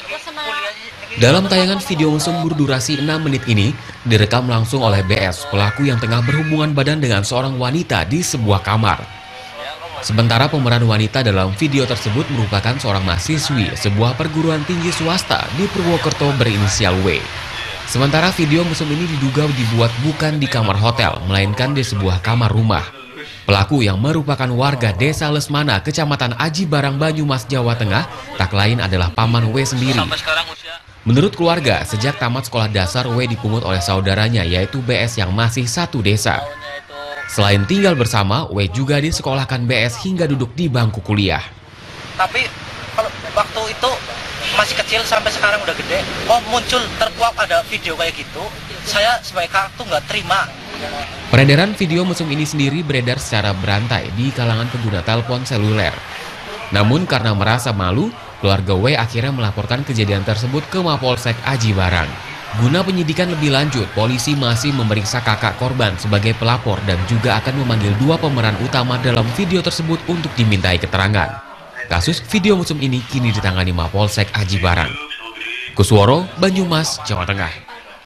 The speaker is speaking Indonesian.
Dalam tayangan video mesum berdurasi 6 menit ini, direkam langsung oleh BS, pelaku yang tengah berhubungan badan dengan seorang wanita di sebuah kamar. Sementara pemeran wanita dalam video tersebut merupakan seorang mahasiswi sebuah perguruan tinggi swasta di Purwokerto berinisial W. Sementara video mesum ini diduga dibuat bukan di kamar hotel, melainkan di sebuah kamar rumah. Pelaku yang merupakan warga Desa Lesmana, Kecamatan Aji Barang, Banyumas, Jawa Tengah, tak lain adalah paman W sendiri. Menurut keluarga, sejak tamat sekolah dasar, W dipungut oleh saudaranya, yaitu BS yang masih satu desa. Selain tinggal bersama, W juga disekolahkan BS hingga duduk di bangku kuliah. Tapi kalau waktu itu masih kecil sampai sekarang udah gede, muncul terkuak ada video kayak gitu, saya sebagai kakak tuh nggak terima. Peredaran video mesum ini sendiri beredar secara berantai di kalangan pengguna telepon seluler. Namun karena merasa malu, keluarga W akhirnya melaporkan kejadian tersebut ke Mapolsek Aji Barang. Guna penyidikan lebih lanjut, polisi masih memeriksa kakak korban sebagai pelapor dan juga akan memanggil dua pemeran utama dalam video tersebut untuk dimintai keterangan. Kasus video mesum ini kini ditangani Mapolsek Aji Barang. Kusworo, Banyumas, Jawa Tengah.